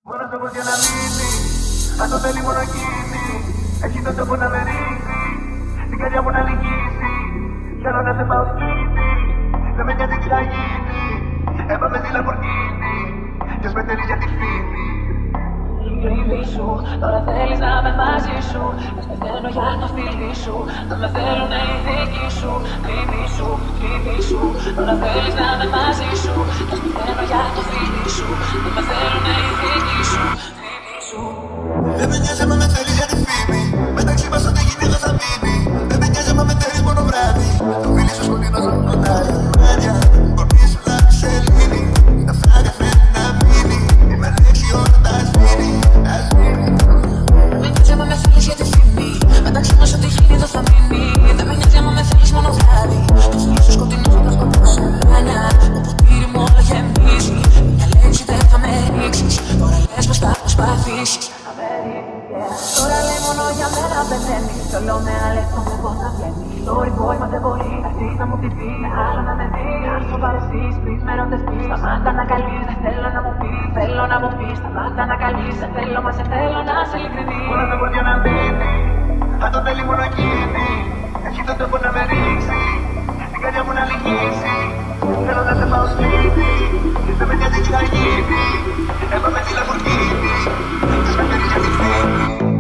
Μόνος όπως για να μείνει, αν το θέλει μόνο εκείνη. Έχει τον τόπο να με ρίξει, την καρδιά μου να λυγίσει. Θέλω να σε πάω σπίτι, δεν με νοιάζει τι θα γίνει. Έπαμε στη Λαμπορκίνη, και σπεντερεί για τη Φimi. Φίλη σου, τώρα θέλεις να με μαζί σου. Ας πεθαίνω για το φίλι σου, να με θέλουν οι δικοί σου. Φimi σου, φίλη σου, τώρα θέλεις να με μαζί σου. Ας πεθαίνω για το φίλι σου, να με θέλουν οι δικοί σου. Φimi σου. Δεν με νοιάζει άμα με θέλεις για τη Fimi. Μεταξύ μας ό,τι γίνει δεν θα μείνει. Δεν με νοιάζει άμα με θέλεις μόνο βράδυ. Το φίλι σου σκοτεινό σαν φωτάρι. Μάτια, μπορείς να ξελύνει. Τα φράγκα θέλει να μείνει. Είμαι λέξη όλα τα σβήνει. Δεν με νοιάζει άμα με θέλεις για τη Fimi. Μεταξύ μας ό,τι γίνει δεν θα μείνει. Δεν με νοιάζει άμα με θέλεις μόνο βράδυ. Το φίλι σου σκοτεινό σαν σκοτώσει. Μάνια, το ποτήρι μου όλο γεμίζει. Μια λέξη δεν θα με ρίξεις. Τώρα λες πως θα προσπαθήσεις. Τώρα λέει μόνο για μένα πεθαίνει. Το λέω με αλέκτο με πώς θα βγαίνει. Sorry boy, μα δεν μπορεί να έρθεις να μου τυπεί. Άλλο να με δει, αν σοβαρεστείς πριν με ρωτευτείς. Σταμάτα να καλείς, δεν θέλω να μου πεις. Θέλω να μου πεις, σταμάτα να καλείς. Σε θέλω, μα σε θέλω να σε ειλικρινής. Μόνος όπως για να μείνει, αν το θέλει μόνο εκείνη. Έχει τον τόπο να με ρίξει, την καρδιά μου να λυγίσει. Θέλω να σε πάω σπίτι, δεν με νοιάζει τι θα γίνει. Έπαμε στη Λαμπορκίνη, και σπεντερεί για τη Fimi.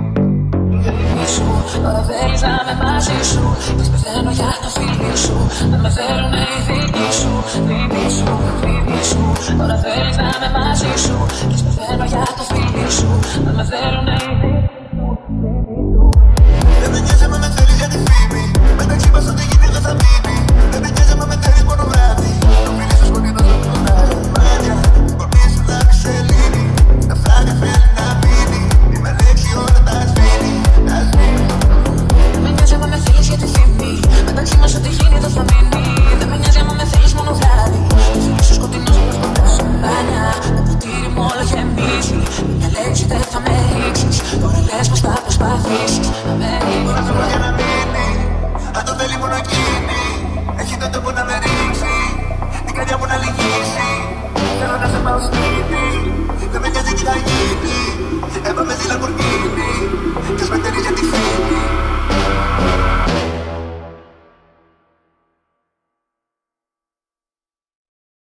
Τώρα θέλεις να με μαζί σου. Κι πεθαίνω για το φίλι σου, να με θέλουν οι δικοί σου. Φimi σου, φίλη σου. Τώρα θέλεις να με μαζί σου. Κι πεθαίνω για το φίλι σου, να με θέλουν οι δικοί σου. Δεν με νοιάζει άμα με θέλεις για τη Fimi. Μεταξύ μας ό,τι γίνει δεν θα μείνει. Δεν με νοιάζει άμα με θέλεις μόνο βράδυ. Το φίλι σου σκοτεινό σαν φωτάρι. Μάτια, μπορείς να ξελύνει. Τα φράγκα θέλει να μείνει. Είμαι λέξη όλα τα σβήνει. Δεν με νοιάζει άμα με θέλεις για τη Fimi. Μεταξύ μας ό,τι γίνει δεν θα μείνει. Δεν με νοιάζει άμα με θέλεις μόνο βράδυ. Το φίλι σου σκοτεινό σαν σκοτώσει. Μάνια, το ποτήρι μου όλο γεμίζει. Μια λέξη δεν θα με ρίξεις. Τώρα λες πως θα προσπαθήσεις να με Μόνος όπως για να μείνει, αν το θέλει μόνο εκείνη. Έχει τον τόπο να με ρίξει, την καρδιά μου να λυγίσει. Θέλω να σε πάω σπίτι, δεν με νοιάζει τι θα γίνει. Έπαμε στη Λαμπορκίνη.